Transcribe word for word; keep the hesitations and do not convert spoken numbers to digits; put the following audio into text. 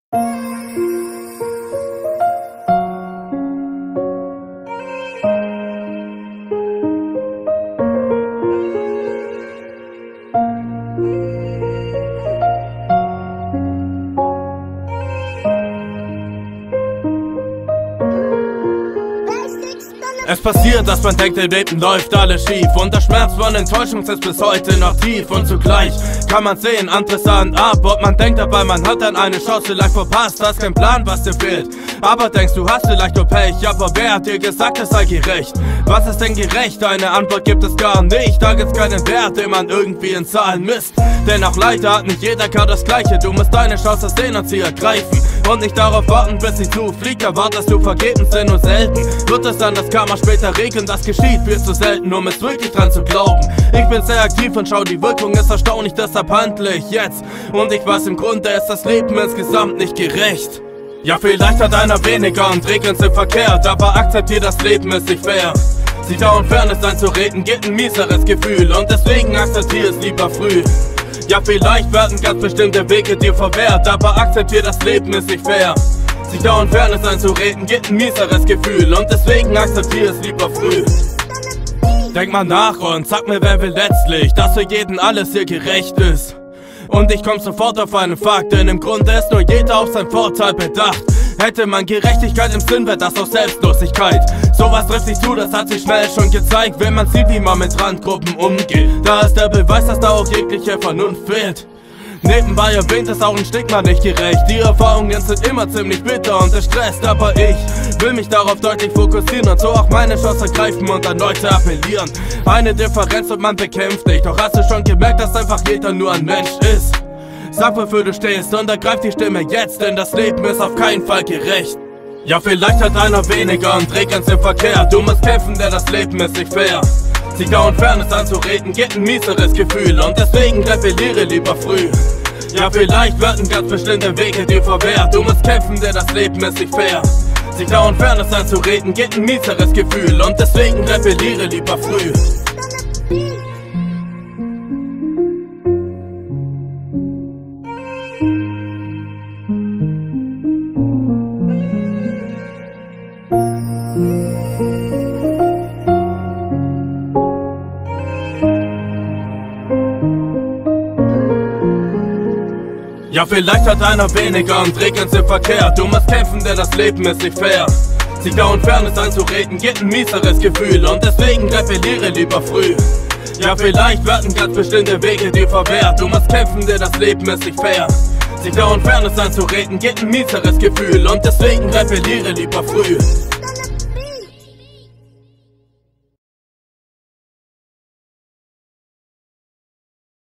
Es passiert, dass man denkt, im Leben läuft alles schief und der Schmerz von Enttäuschung sitzt bis heute noch tief. Und zugleich kann man sehen, andere sahen ab und man denkt dabei, man hat dann eine Chance vielleicht verpasst. Hast keinen Plan, was dir fehlt, aber denkst, du hast vielleicht nur Pech. Aber wer hat dir gesagt, es sei gerecht? Was ist denn gerecht? Eine Antwort gibt es gar nicht. Da gibt's keinen Wert, den man irgendwie in Zahlen misst. Denn auch leider hat nicht jeder Kerl das Gleiche. Du musst deine Chance sehen und sie ergreifen und nicht darauf warten, bis sie zufliegt. Erwartest du vergebens, denn nur selten wird es dann das Karma später regeln. Das geschieht viel zu selten, um es wirklich dran zu glauben. Ich bin sehr aktiv und schau, die Wirkung ist erstaunlich, deshalb handle ich jetzt. Und ich weiß, im Grunde ist das Leben insgesamt nicht gerecht. Ja, vielleicht hat einer weniger und Regeln sind verkehrt, aber akzeptier, das Leben ist nicht fair. Sich dauernd Fairness einzureden, gibt ein mieseres Gefühl und deswegen akzeptier es lieber früh. Ja, vielleicht werden ganz bestimmte Wege dir verwehrt, aber akzeptier, das Leben ist nicht fair. Sich dauernd Fairness einzureden, gibt ein mieseres Gefühl und deswegen akzeptier es lieber früh. Denk mal nach und sag mir, wer will letztlich, dass für jeden alles hier gerecht ist. Und ich komm sofort auf einen Fakt, denn im Grunde ist nur jeder auf sein Vorteil bedacht. Hätte man Gerechtigkeit im Sinn, wäre das auch Selbstlosigkeit. Sowas trifft sich zu, das hat sich schnell schon gezeigt, wenn man sieht, wie man mit Randgruppen umgeht. Da ist der Beweis, dass da auch jegliche Vernunft fehlt. Nebenbei erwähnt, ist auch ein Stigma nicht gerecht. Die Erfahrungen sind immer ziemlich bitter und es stresst, aber ich will mich darauf deutlich fokussieren und so auch meine Chance ergreifen und an Leute appellieren. Eine Differenz und man bekämpft dich, doch hast du schon gemerkt, dass einfach jeder nur ein Mensch ist? Sag, wofür du stehst und ergreif die Stimme jetzt, denn das Leben ist auf keinen Fall gerecht. Ja, vielleicht hat einer weniger und Regeln sind verkehrt. Du musst kämpfen, denn das Leben ist nicht fair. Sich dauernd Fairness anzureden, gibt ein mieseres Gefühl und deswegen rebelliere lieber früh. Ja, vielleicht werden ganz bestimmte Wege dir verwehrt. Du musst kämpfen, denn das Leben ist nicht fair. Sich dauernd Fairness anzureden, gibt ein mieseres Gefühl und deswegen rebelliere lieber früh. Ja, vielleicht hat einer weniger und Regeln sind verkehrt. Du musst kämpfen, denn das Leben ist nicht fair. Sich dauernd Fairness einzureden, gibt ein mieseres Gefühl und deswegen rebelliere lieber früh. Ja, vielleicht werden ganz bestimmte Wege dir verwehrt. Du musst kämpfen, denn das Leben ist nicht fair. Sich dauernd Fairness einzureden, gibt ein mieseres Gefühl und deswegen rebelliere lieber früh.